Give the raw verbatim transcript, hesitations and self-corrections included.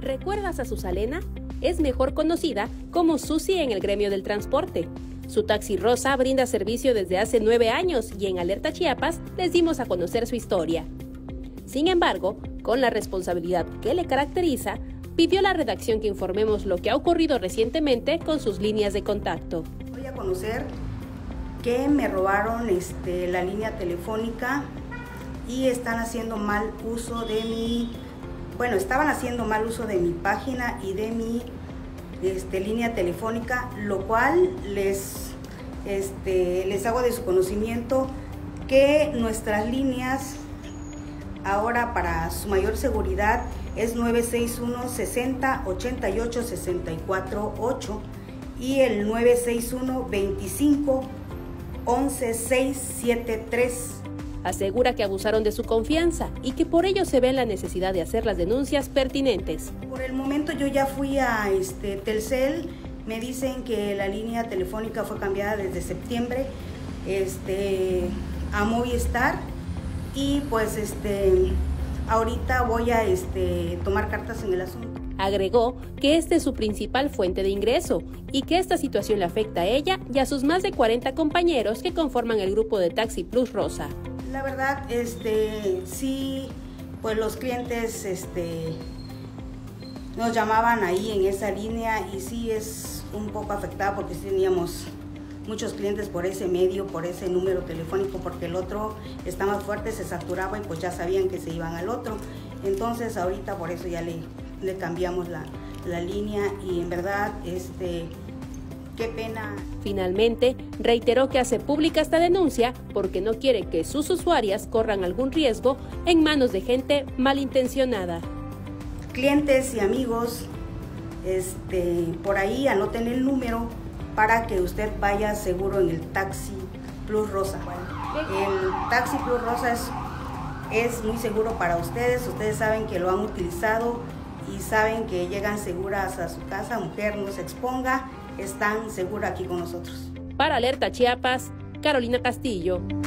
¿Recuerdas a Susalena? Es mejor conocida como Susi en el gremio del transporte. Su taxi rosa brinda servicio desde hace nueve años y en Alerta Chiapas les dimos a conocer su historia. Sin embargo, con la responsabilidad que le caracteriza, pidió a la redacción que informemos lo que ha ocurrido recientemente con sus líneas de contacto. Voy a conocer que me robaron este, la línea telefónica y están haciendo mal uso de mi, bueno, estaban haciendo mal uso de mi página y de mi este, línea telefónica, lo cual les, este, les hago de su conocimiento que nuestras líneas ahora para su mayor seguridad es nueve seis uno, sesenta, ochenta y ocho, sesenta y cuatro, ocho y el nueve seis uno, veinticinco, once, seis, siete, tres. Asegura que abusaron de su confianza y que por ello se ve la necesidad de hacer las denuncias pertinentes. Por el momento yo ya fui a este, Telcel, me dicen que la línea telefónica fue cambiada desde septiembre este, a Movistar y pues este, ahorita voy a este, tomar cartas en el asunto. Agregó que esta es su principal fuente de ingreso y que esta situación le afecta a ella y a sus más de cuarenta compañeros que conforman el grupo de Taxi Plus Rosa. La verdad, este, sí, pues los clientes este, nos llamaban ahí en esa línea y sí es un poco afectada porque sí teníamos muchos clientes por ese medio, por ese número telefónico, porque el otro está más fuerte, se saturaba y pues ya sabían que se iban al otro. Entonces ahorita por eso ya le, le cambiamos la, la línea y en verdad, este, qué pena. Finalmente, reiteró que hace pública esta denuncia porque no quiere que sus usuarias corran algún riesgo en manos de gente malintencionada. Clientes y amigos, este, por ahí anoten el número para que usted vaya seguro en el Taxi Plus Rosa. El Taxi Plus Rosa es, es muy seguro para ustedes, ustedes saben que lo han utilizado y saben que llegan seguras a su casa, mujer no se exponga, están seguras aquí con nosotros. Para Alerta Chiapas, Carolina Castillo.